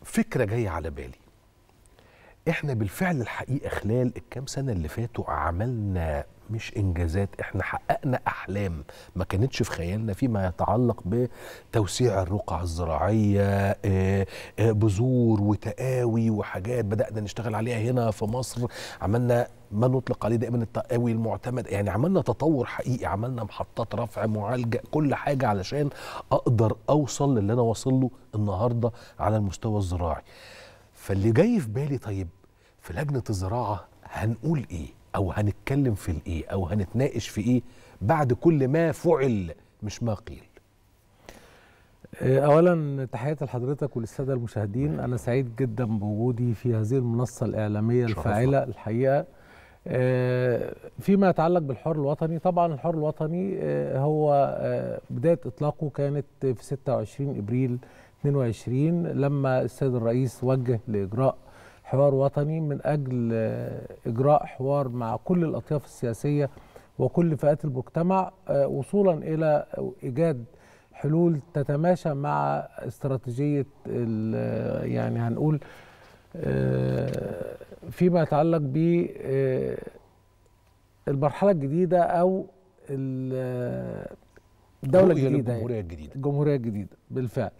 فكرة جاية على بالي. احنا بالفعل الحقيقة خلال الكام سنة اللي فاتوا عملنا مش انجازات، احنا حققنا احلام ما كانتش في خيالنا فيما يتعلق بتوسيع الرقعة الزراعية، بذور وتقاوي وحاجات بدأنا نشتغل عليها هنا في مصر. عملنا ما نطلق عليه دائما التقاوي المعتمد، يعني عملنا تطور حقيقي، عملنا محطات رفع، معالجة، كل حاجة علشان اقدر اوصل للي انا واصل له النهاردة على المستوى الزراعي. فاللي جاي في بالي، طيب في لجنة الزراعة هنقول ايه، او هنتكلم في الايه، او هنتناقش في ايه بعد كل ما فعل مش ما قيل؟ اولا تحياتي لحضرتك وللساده المشاهدين. انا سعيد جدا بوجودي في هذه المنصه الاعلاميه الفاعله الحقيقه. فيما يتعلق بالحوار الوطني، طبعا الحوار الوطني هو بدايه اطلاقه كانت في 26 ابريل 22 لما السيد الرئيس وجه لاجراء حوار وطني من أجل إجراء حوار مع كل الأطياف السياسية وكل فئات المجتمع، وصولا إلى إيجاد حلول تتماشى مع استراتيجية يعني هنقول فيما يتعلق بالمرحلة الجديدة أو الدولة الجديدة، الجمهورية الجديدة بالفعل.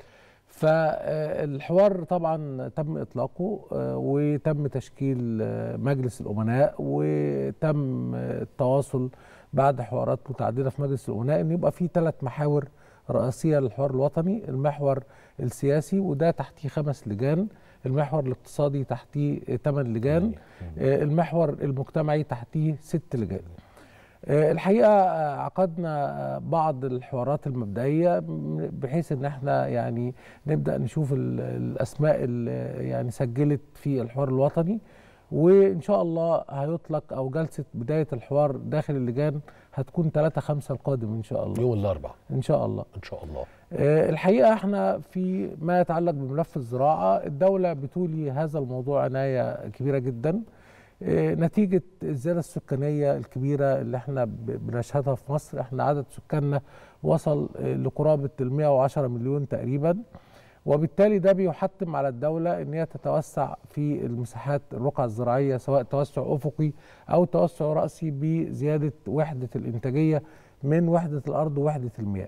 فالحوار طبعا تم إطلاقه وتم تشكيل مجلس الأمناء، وتم التواصل بعد حوارات متعددة في مجلس الأمناء إن يبقى في 3 محاور رئيسية للحوار الوطني. المحور السياسي وده تحتيه 5 لجان، المحور الاقتصادي تحتيه 8 لجان، المحور المجتمعي تحتيه 6 لجان. الحقيقة عقدنا بعض الحوارات المبدئية بحيث ان احنا يعني نبدأ نشوف الاسماء اللي يعني سجلت في الحوار الوطني، وان شاء الله هيطلق او جلسة بداية الحوار داخل اللجان هتكون 3/5 القادم ان شاء الله، يوم الاربعاء ان شاء الله. ان شاء الله. الحقيقة احنا في ما يتعلق بملف الزراعة الدولة بتولي هذا الموضوع عناية كبيرة جدا نتيجة الزيادة السكانية الكبيرة اللي احنا بنشهدها في مصر. احنا عدد سكاننا وصل لقرابة 110 مليون تقريبا، وبالتالي ده بيحتم على الدولة ان هي تتوسع في المساحات الرقعة الزراعية، سواء توسع افقي او توسع رأسي بزيادة وحدة الانتاجية من وحدة الارض ووحدة المياه.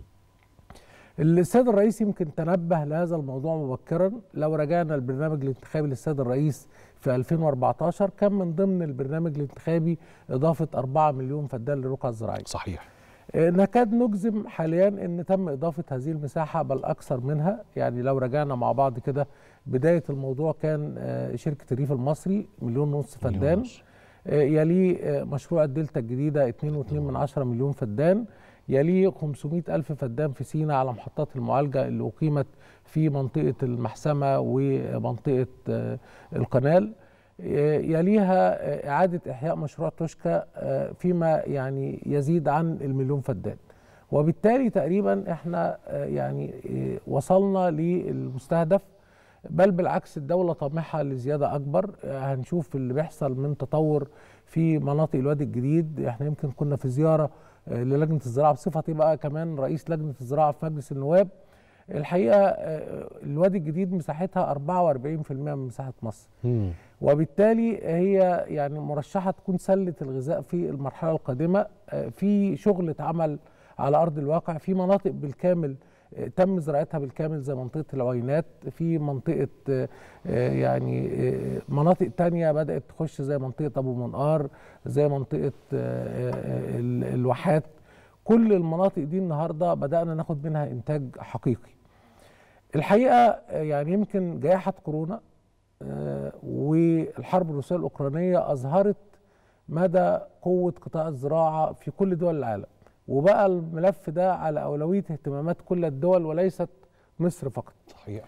السيد الرئيس يمكن تنبه لهذا الموضوع مبكرا. لو رجعنا البرنامج الانتخابي للسيد الرئيس في 2014 كان من ضمن البرنامج الانتخابي إضافة 4 مليون فدان للرقعة الزراعية. صحيح. نكاد نجزم حاليا ان تم إضافة هذه المساحة بل أكثر منها. يعني لو رجعنا مع بعض كده بداية الموضوع كان شركة الريف المصري 1.5 مليون فدان، يليه مشروع الدلتا الجديدة 2.2 مليون فدان، يليه 500 ألف فدان في سيناء على محطات المعالجة اللي أقيمت في منطقة المحسمة ومنطقة القنال، يليها إعادة إحياء مشروع توشكا فيما يعني يزيد عن 1,000,000 فدان. وبالتالي تقريبا احنا يعني وصلنا للمستهدف، بل بالعكس الدولة طامحة لزيادة أكبر. هنشوف اللي بيحصل من تطور في مناطق الوادي الجديد. احنا يمكن كنا في زيارة للجنة الزراعة بصفتي بقى كمان رئيس لجنة الزراعة في مجلس النواب. الحقيقة الوادي الجديد مساحتها 44% من مساحة مصر، وبالتالي هي يعني مرشحة تكون سلة الغذاء في المرحلة القادمة. في شغل اتعمل على أرض الواقع في مناطق بالكامل تم زراعتها بالكامل زي منطقة العوينات، في منطقة يعني مناطق تانية بدأت تخش زي منطقة أبو منقار، زي منطقة الواحات. كل المناطق دي النهاردة بدأنا ناخد منها إنتاج حقيقي. الحقيقة يعني يمكن جائحة كورونا والحرب الروسية الأوكرانية أظهرت مدى قوة قطاع الزراعة في كل دول العالم، وبقى الملف ده على أولوية اهتمامات كل الدول وليست مصر فقط. صحيح.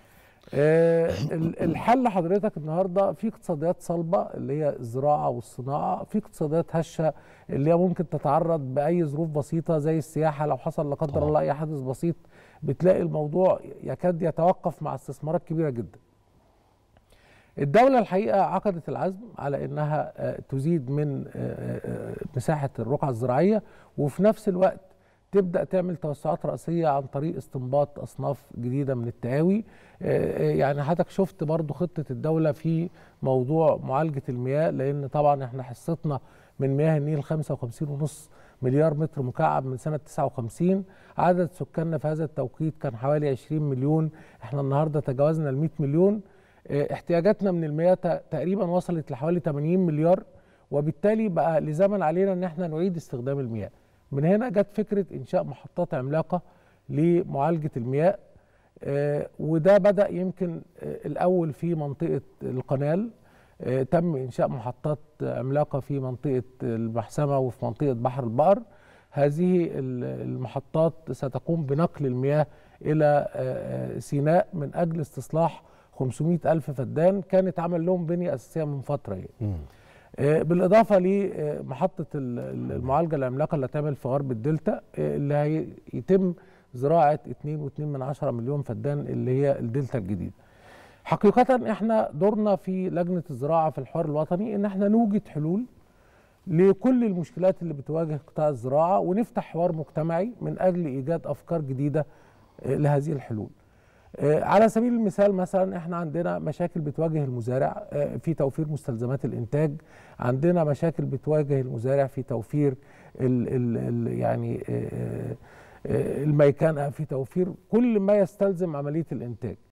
الحل حضرتك النهارده في اقتصاديات صلبة اللي هي الزراعة والصناعة، في اقتصاديات هشة اللي هي ممكن تتعرض بأي ظروف بسيطة زي السياحة. لو حصل لا قدر الله أي حدث بسيط بتلاقي الموضوع يكاد يتوقف مع استثمارات كبيرة جدا. الدولة الحقيقة عقدت العزم على أنها تزيد من مساحة الرقعة الزراعية، وفي نفس الوقت تبدأ تعمل توسعات رئيسية عن طريق استنباط أصناف جديدة من التقاوي. يعني حضرتك شفت برضو خطة الدولة في موضوع معالجة المياه، لأن طبعا احنا حصتنا من مياه النيل 55.5 مليار متر مكعب من سنة 59. عدد سكاننا في هذا التوقيت كان حوالي 20 مليون، احنا النهاردة تجاوزنا ال 100 مليون. احتياجاتنا من المياه تقريبا وصلت لحوالي 80 مليار، وبالتالي بقى لزاما علينا ان احنا نعيد استخدام المياه. من هنا جت فكرة إنشاء محطات عملاقة لمعالجة المياه، وده بدأ يمكن الأول في منطقة القنال. تم إنشاء محطات عملاقة في منطقة المحسمة وفي منطقة بحر البقر. هذه المحطات ستقوم بنقل المياه إلى سيناء من أجل استصلاح 500 ألف فدان كانت عمل لهم بنية أساسية من فترة يعني. بالإضافة لمحطة المعالجة العملاقة اللي هتعمل في غرب الدلتا، اللي هيتم زراعة 2.2 مليون فدان اللي هي الدلتا الجديدة. حقيقة احنا دورنا في لجنة الزراعة في الحوار الوطني ان احنا نوجد حلول لكل المشكلات اللي بتواجه قطاع الزراعة، ونفتح حوار مجتمعي من أجل إيجاد أفكار جديدة لهذه الحلول. على سبيل المثال مثلا احنا عندنا مشاكل بتواجه المزارع في توفير مستلزمات الانتاج، عندنا مشاكل بتواجه المزارع في توفير يعني الميكنة، في توفير كل ما يستلزم عملية الانتاج.